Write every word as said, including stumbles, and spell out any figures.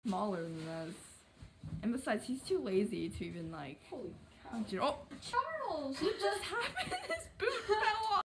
smaller than this. And besides, he's too lazy to even like. Holy cow. punch it. Oh, Charles! what just happened? His boot fell off.